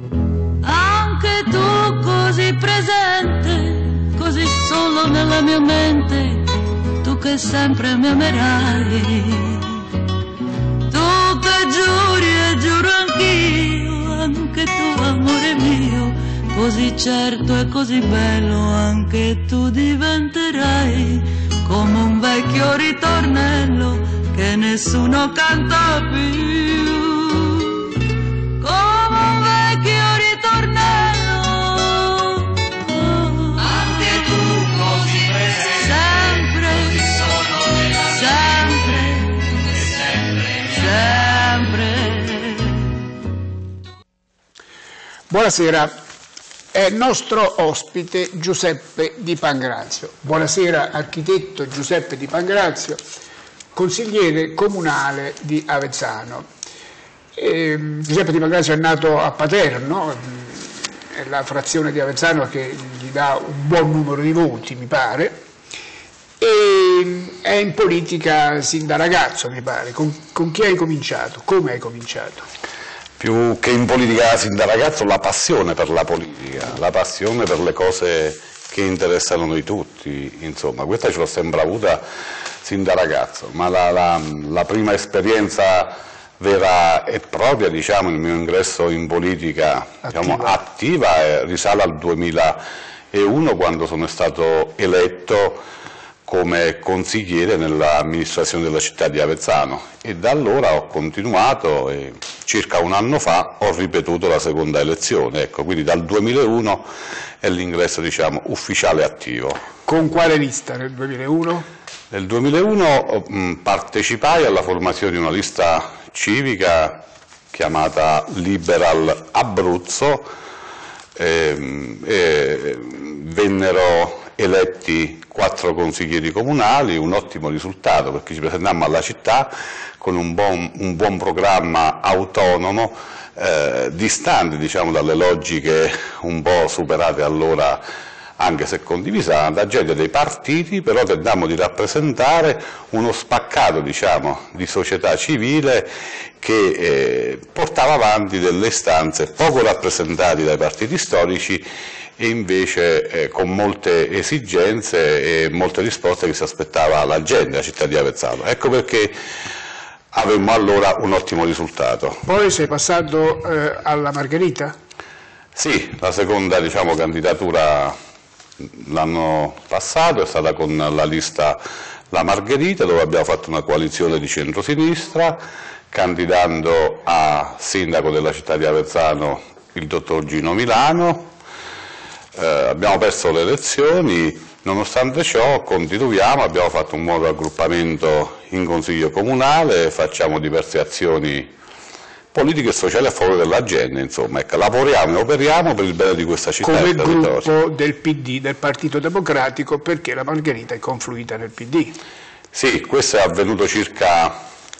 Anche tu così presente, così solo nella mia mente, tu che sempre mi amerai. Tu che giuri e giuro anch'io, anche tu amore mio, così certo e così bello anche tu diventerai, come un vecchio ritornello che nessuno canta più. Come un vecchio ritornello, anche tu così presente, sempre, così solo nella sempre, sempre. Buonasera, è nostro ospite Giuseppe Di Pangrazio. Buonasera architetto Giuseppe Di Pangrazio, consigliere comunale di Avezzano. Giuseppe Di Pangrazio è nato a Paterno, è la frazione di Avezzano che gli dà un buon numero di voti, mi pare, e è in politica sin da ragazzo, mi pare. Con chi hai cominciato? Come hai cominciato? Più che in politica sin da ragazzo, la passione per la politica, la passione per le cose che interessano noi tutti, insomma, questa ce l'ho sempre avuta sin da ragazzo, ma la prima esperienza vera e propria, diciamo, il mio ingresso in politica attiva risale al 2001, quando sono stato eletto come consigliere nell'amministrazione della città di Avezzano, e da allora ho continuato e circa un anno fa ho ripetuto la seconda elezione, ecco, quindi dal 2001 è l'ingresso, diciamo, ufficiale attivo. Con quale lista nel 2001? Nel 2001 partecipai alla formazione di una lista civica chiamata Liberal Abruzzo, vennero eletti 4 consiglieri comunali, un ottimo risultato perché ci presentammo alla città con un buon programma autonomo, distante, diciamo, dalle logiche un po' superate allora, anche se condivisa da gente dei partiti, però tentavamo di rappresentare uno spaccato, diciamo, di società civile che portava avanti delle istanze poco rappresentate dai partiti storici e invece con molte esigenze e molte risposte che si aspettava la gente, la città di Avezzano. Ecco perché avemmo allora un ottimo risultato. Poi sei passato alla Margherita? Sì, la seconda, diciamo, candidatura l'anno passato è stata con la lista La Margherita, dove abbiamo fatto una coalizione di centrosinistra, candidando a sindaco della città di Avezzano il dottor Gino Milano. Abbiamo perso le elezioni, nonostante ciò continuiamo, abbiamo fatto un buon raggruppamento in consiglio comunale, facciamo diverse azioni politiche e sociali a favore della gente, insomma, ecco, lavoriamo e operiamo per il bene di questa città e del territorio. Come gruppo del PD, del Partito Democratico, perché la Margherita è confluita nel PD. Sì, questo è avvenuto circa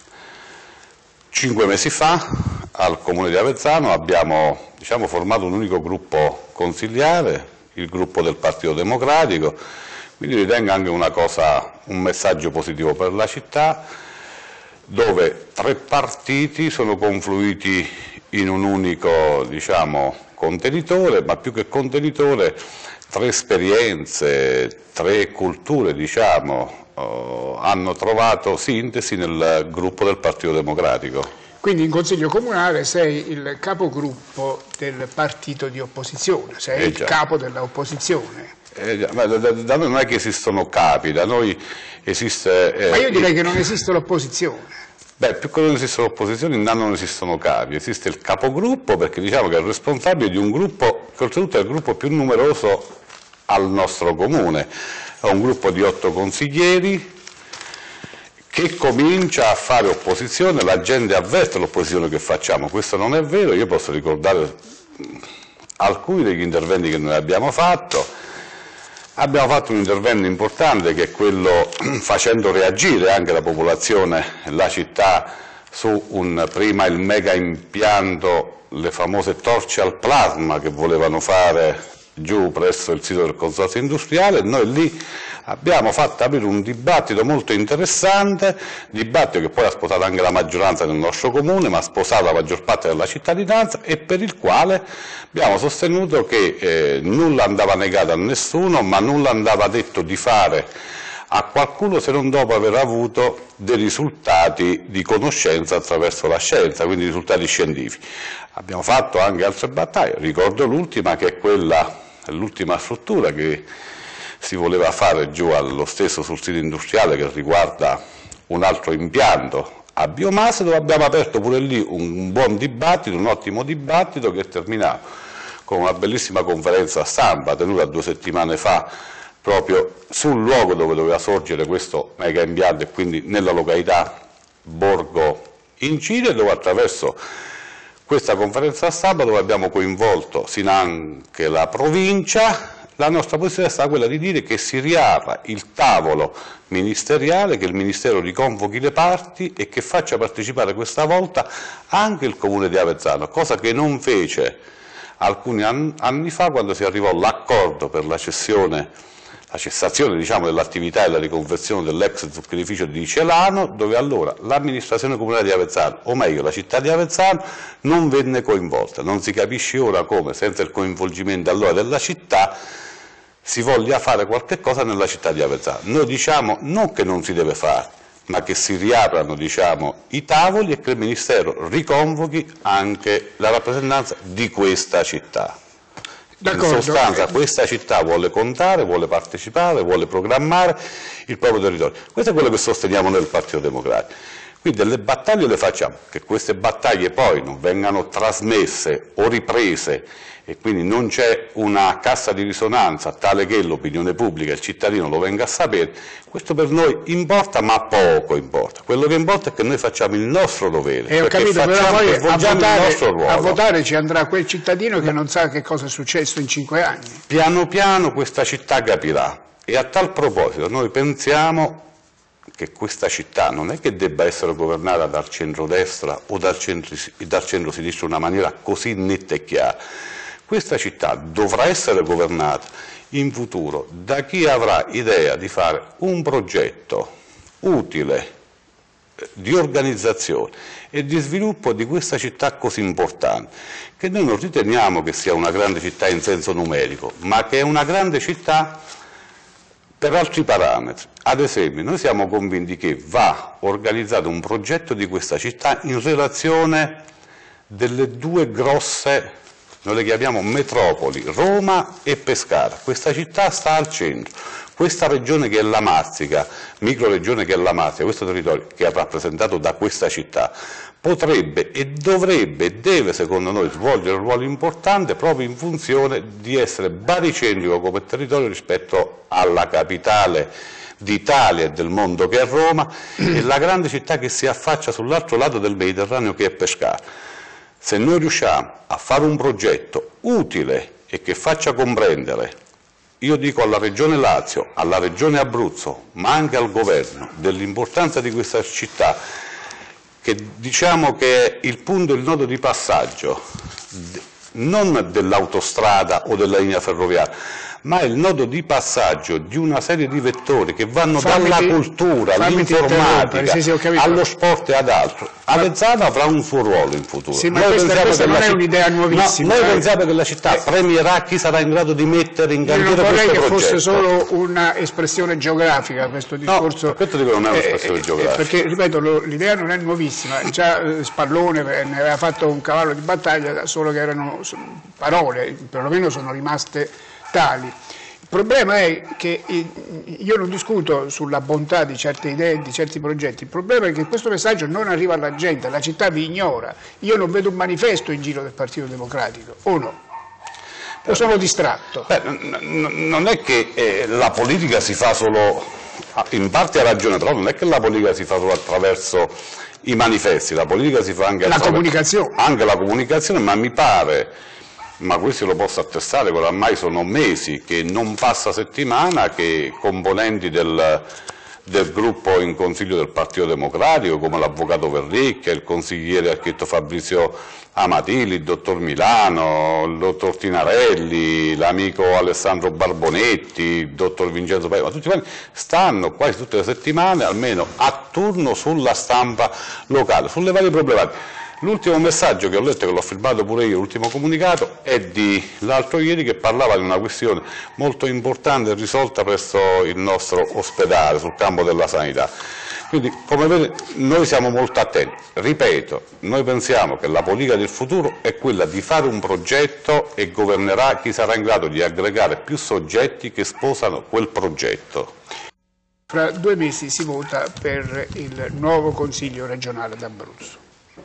5 mesi fa al Comune di Avezzano, abbiamo, diciamo, formato un unico gruppo consigliare, il gruppo del Partito Democratico, quindi ritengo anche un messaggio positivo per la città, dove 3 partiti sono confluiti in un unico, diciamo, contenitore, ma più che contenitore 3 esperienze, 3 culture, diciamo, hanno trovato sintesi nel gruppo del Partito Democratico. Quindi in Consiglio Comunale sei il capogruppo del partito di opposizione, sei il capo dell'opposizione. Da noi non è che esistono capi, da noi esiste... Ma io direi che non esiste l'opposizione. Beh, più che non esiste l'opposizione, intanto non esistono capi, esiste il capogruppo, perché diciamo che è il responsabile di un gruppo, che oltretutto è il gruppo più numeroso al nostro comune, è un gruppo di 8 consiglieri, che comincia a fare opposizione, la gente avverte l'opposizione che facciamo, questo non è vero, io posso ricordare alcuni degli interventi che noi abbiamo fatto. Abbiamo fatto un intervento importante che è quello facendo reagire anche la popolazione, la città, su prima il mega impianto, le famose torce al plasma che volevano fare giù presso il sito del consorzio industriale. Noi lì abbiamo fatto aprire un dibattito molto interessante, dibattito che poi ha sposato anche la maggioranza del nostro comune, ma ha sposato la maggior parte della cittadinanza, e per il quale abbiamo sostenuto che nulla andava negato a nessuno, ma nulla andava detto di fare a qualcuno se non dopo aver avuto dei risultati di conoscenza attraverso la scienza, quindi risultati scientifici. Abbiamo fatto anche altre battaglie, ricordo l'ultima, che è quella, l'ultima struttura che si voleva fare giù allo stesso sul sito industriale, che riguarda un altro impianto a biomassa, dove abbiamo aperto pure lì un buon dibattito, un ottimo dibattito, che è terminato con una bellissima conferenza stampa tenuta 2 settimane fa proprio sul luogo dove doveva sorgere questo mega impianto, e quindi nella località Borgo Incide, dove attraverso questa conferenza stampa, dove abbiamo coinvolto anche la provincia, la nostra posizione è stata quella di dire che si riapra il tavolo ministeriale, che il Ministero riconvochi le parti e che faccia partecipare questa volta anche il Comune di Avezzano, cosa che non fece alcuni anni fa, quando si arrivò all'accordo per la cessazione diciamo, dell'attività e la riconversione dell'ex zuccherificio di Celano, dove allora l'amministrazione comunale di Avezzano, o meglio la città di Avezzano, non venne coinvolta. Non si capisce ora come, senza il coinvolgimento allora della città, si voglia fare qualche cosa nella città di Avezzano. Noi diciamo non che non si deve fare, ma che si riaprano, diciamo, i tavoli e che il Ministero riconvochi anche la rappresentanza di questa città. In sostanza questa città vuole contare, vuole partecipare, vuole programmare il proprio territorio. Questo è quello che sosteniamo nel Partito Democratico. Quindi delle battaglie le facciamo, che queste battaglie poi non vengano trasmesse o riprese, e quindi non c'è una cassa di risonanza tale che l'opinione pubblica, il cittadino lo venga a sapere. Questo per noi importa, ma poco importa. Quello che importa è che noi facciamo il nostro dovere, ho capito, però poi a votare ci andrà quel cittadino che non sa che cosa è successo in 5 anni. Piano piano questa città capirà, e a tal proposito noi pensiamo che questa città non è che debba essere governata dal centrodestra o dal centrosinistra in una maniera così netta e chiara. Questa città dovrà essere governata in futuro da chi avrà idea di fare un progetto utile di organizzazione e di sviluppo di questa città così importante, che noi non riteniamo che sia una grande città in senso numerico, ma che è una grande città per altri parametri. Ad esempio, noi siamo convinti che va organizzato un progetto di questa città in relazione delle 2 grosse, noi le chiamiamo metropoli, Roma e Pescara. Questa città sta al centro. Questa regione che è la Marsica, microregione che è la Marsica, questo territorio che è rappresentato da questa città, potrebbe e dovrebbe e deve, secondo noi, svolgere un ruolo importante proprio in funzione di essere baricentrico come territorio rispetto alla capitale d'Italia e del mondo che è Roma, e la grande città che si affaccia sull'altro lato del Mediterraneo che è Pescara. Se noi riusciamo a fare un progetto utile e che faccia comprendere, io dico alla Regione Lazio, alla Regione Abruzzo, ma anche al Governo, dell'importanza di questa città, che diciamo che è il punto, il nodo di passaggio, non dell'autostrada o della linea ferroviaria, ma è il nodo di passaggio di una serie di vettori che vanno dalla cultura, all'informatica, allo sport e ad altro. Avezzano avrà un suo ruolo in futuro. Sì, ma questa non è un'idea nuovissima. No, noi pensiamo che la città premierà chi sarà in grado di mettere in cantiere questo progetto. Non vorrei che fosse solo un'espressione geografica questo discorso. No, questo dico non è un'espressione geografica. Perché, ripeto, l'idea non è nuovissima. Già Spallone ne aveva fatto un cavallo di battaglia, solo che erano parole, perlomeno sono rimaste tali. Il problema è che io non discuto sulla bontà di certe idee, di certi progetti, il problema è che questo messaggio non arriva alla gente, la città vi ignora. Io non vedo un manifesto in giro del Partito Democratico, o no? O sono distratto? Non è che la politica si fa solo, in parte ha ragione, però non è che la politica si fa solo attraverso i manifesti, la politica si fa anche attraverso la comunicazione, ma mi pare, ma questo lo posso attestare, ormai sono mesi che non passa settimana che componenti del gruppo in Consiglio del Partito Democratico, come l'Avvocato Verricchia, il consigliere architetto Fabrizio Amatili, il dottor Milano, il dottor Tinarelli, l'amico Alessandro Barbonetti, il dottor Vincenzo Paio, ma tutti quanti stanno quasi tutte le settimane, almeno a turno, sulla stampa locale, sulle varie problematiche. L'ultimo messaggio che ho letto, che l'ho firmato pure io, l'ultimo comunicato, è di l'altro ieri, che parlava di una questione molto importante e risolta presso il nostro ospedale, sul campo della sanità. Quindi, come vedete, noi siamo molto attenti. Ripeto, noi pensiamo che la politica del futuro è quella di fare un progetto e governerà chi sarà in grado di aggregare più soggetti che sposano quel progetto. Fra 2 mesi si vota per il nuovo Consiglio regionale d'Abruzzo.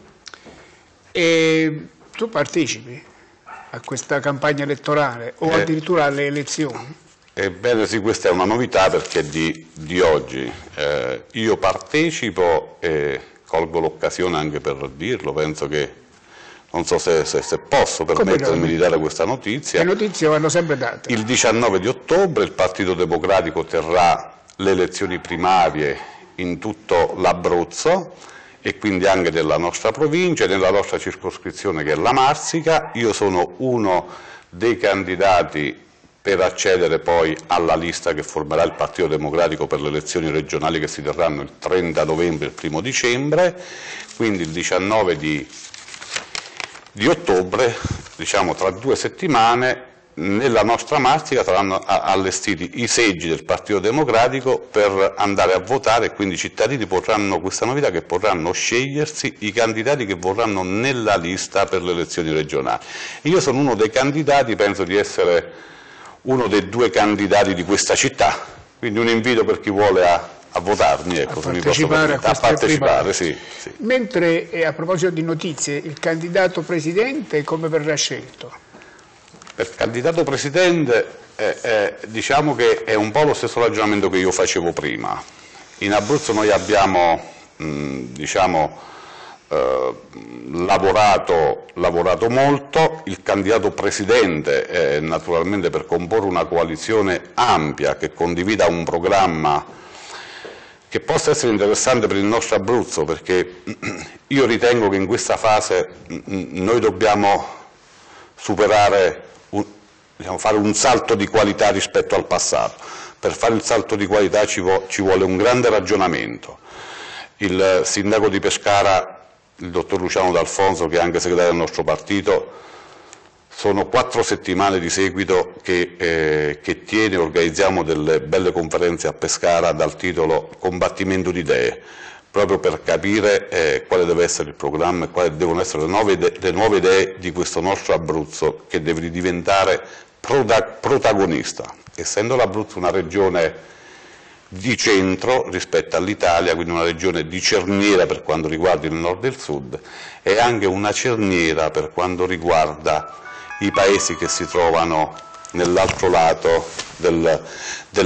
E tu partecipi a questa campagna elettorale o addirittura alle elezioni? Ebbene sì, questa è una novità perché di oggi. Io partecipo e colgo l'occasione anche per dirlo, penso che, non so se posso permettermi di dare questa notizia. Le notizie vanno sempre date. Il 19 di ottobre il Partito Democratico terrà le elezioni primarie in tutto l'Abruzzo e quindi anche della nostra provincia, nella nostra circoscrizione che è la Marsica. Io sono uno dei candidati per accedere poi alla lista che formerà il Partito Democratico per le elezioni regionali che si terranno il 30 novembre e il 1 dicembre, quindi il 19 di ottobre, diciamo tra 2 settimane, nella nostra Marsica saranno allestiti i seggi del Partito Democratico per andare a votare e quindi i cittadini potranno, questa novità, che potranno scegliersi i candidati che vorranno nella lista per le elezioni regionali. Io sono uno dei candidati, penso di essere uno dei 2 candidati di questa città, quindi un invito per chi vuole a votarmi, ecco, se mi posso permettere, a partecipare, sì. Mentre a proposito di notizie, il candidato presidente come verrà scelto? Per candidato presidente diciamo che è un po' lo stesso ragionamento che io facevo prima. In Abruzzo noi abbiamo lavorato molto. Il candidato presidente naturalmente per comporre una coalizione ampia che condivida un programma che possa essere interessante per il nostro Abruzzo, perché io ritengo che in questa fase noi dobbiamo superare, fare un salto di qualità rispetto al passato. Per fare il salto di qualità ci vuole un grande ragionamento. Il sindaco di Pescara, il dottor Luciano D'Alfonso, che è anche segretario del nostro partito, sono 4 settimane di seguito che tiene, organizziamo delle belle conferenze a Pescara dal titolo Combattimento di idee, proprio per capire quale deve essere il programma e quali devono essere le nuove idee di questo nostro Abruzzo, che deve diventare protagonista. Essendo l'Abruzzo una regione di centro rispetto all'Italia, quindi una regione di cerniera per quanto riguarda il nord e il sud, e anche una cerniera per quanto riguarda i paesi che si trovano nell'altro lato del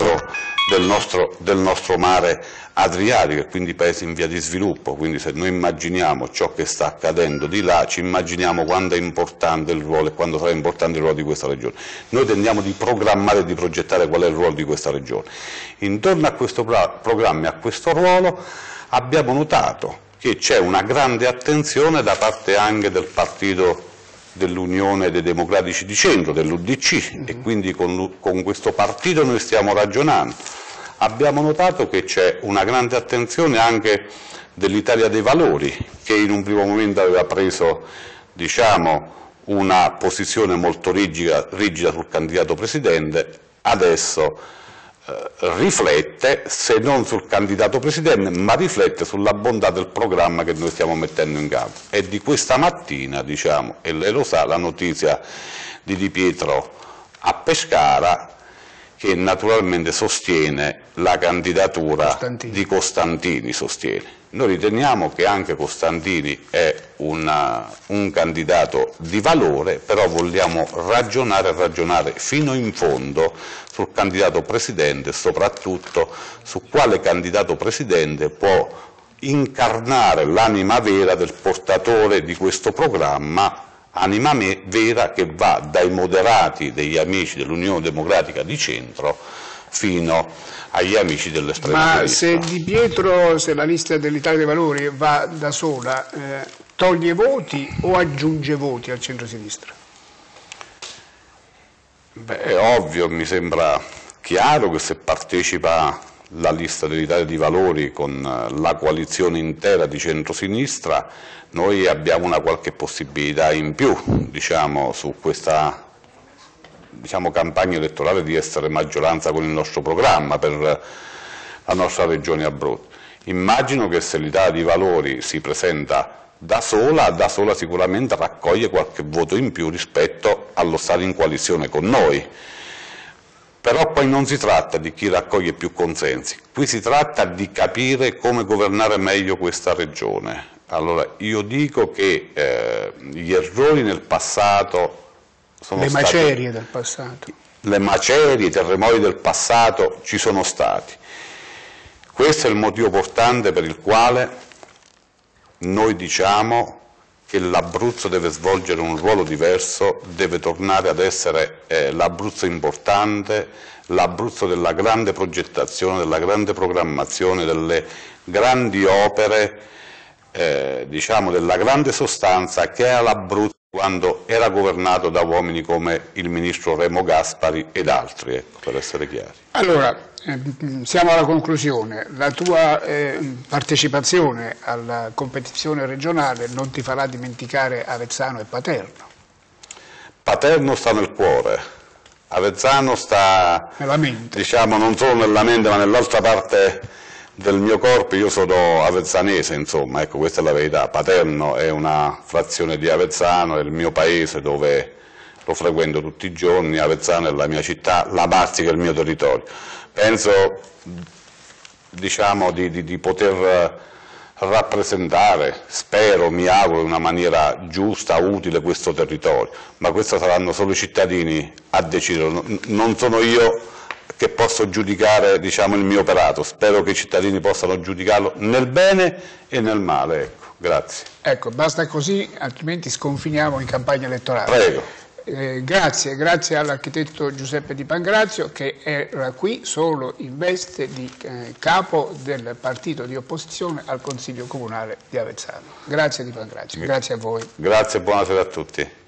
nostro mare Adriatico, e quindi paesi in via di sviluppo. Quindi se noi immaginiamo ciò che sta accadendo di là, ci immaginiamo quando è importante il ruolo e quando sarà importante il ruolo di questa regione. Noi tendiamo di programmare e di progettare qual è il ruolo di questa regione. Intorno a questo programma e a questo ruolo abbiamo notato che c'è una grande attenzione da parte anche del partito dell'Unione dei Democratici di Centro, dell'UDC, e quindi con questo partito noi stiamo ragionando. Abbiamo notato che c'è una grande attenzione anche dell'Italia dei Valori, che in un primo momento aveva preso, diciamo, una posizione molto rigida sul candidato presidente, adesso riflette, se non sul candidato presidente, ma riflette sulla bontà del programma che noi stiamo mettendo in campo. È di questa mattina, diciamo, e lei lo sa, la notizia di Di Pietro a Pescara, che naturalmente sostiene la candidatura di Costantini. Noi riteniamo che anche Costantini è un candidato di valore, però vogliamo ragionare fino in fondo sul candidato presidente, soprattutto su quale candidato presidente può incarnare l'anima vera del portatore di questo programma, anima vera che va dai moderati, degli amici dell'Unione Democratica di Centro, fino agli amici dell'estrema Ma sinistra. se la lista dell'Italia dei Valori va da sola, toglie voti o aggiunge voti al centro-sinistra? Beh, è ovvio, mi sembra chiaro che se partecipa la lista dell'Italia dei Valori con la coalizione intera di centrosinistra, noi abbiamo una qualche possibilità in più, diciamo, su questa campagna elettorale di essere maggioranza con il nostro programma per la nostra regione Abruzzo. Immagino che se l'Italia dei Valori si presenta da sola sicuramente raccoglie qualche voto in più rispetto allo stare in coalizione con noi. Però poi non si tratta di chi raccoglie più consensi, qui si tratta di capire come governare meglio questa regione. Allora io dico che gli errori nel passato sono Le stati... macerie del passato. Le macerie, i terremoti del passato ci sono stati. Questo è il motivo portante per il quale noi diciamo che l'Abruzzo deve svolgere un ruolo diverso, deve tornare ad essere l'Abruzzo importante, l'Abruzzo della grande progettazione, della grande programmazione, delle grandi opere, diciamo della grande sostanza che era l'Abruzzo quando era governato da uomini come il ministro Remo Gaspari ed altri, ecco, per essere chiari. Allora, siamo alla conclusione. La tua partecipazione alla competizione regionale non ti farà dimenticare Avezzano e Paterno. Paterno sta nel cuore, Avezzano sta Nella mente. Diciamo non solo nella mente ma nell'altra parte del mio corpo. Io sono avezzanese, insomma, ecco, questa è la verità. Paterno è una frazione di Avezzano, è il mio paese dove lo frequento tutti i giorni. Avezzano è la mia città, la Marsica è il mio territorio. Penso, diciamo, di poter rappresentare, spero, mi auguro, in una maniera giusta, utile questo territorio, ma questo saranno solo i cittadini a decidere, non sono io che posso giudicare, diciamo, il mio operato. Spero che i cittadini possano giudicarlo nel bene e nel male, ecco. Grazie. Ecco, basta così, altrimenti sconfiniamo in campagna elettorale. Prego. Grazie all'architetto Giuseppe Di Pangrazio, che era qui solo in veste di capo del partito di opposizione al Consiglio Comunale di Avezzano. Grazie Di Pangrazio, grazie a voi. Grazie e buonasera a tutti.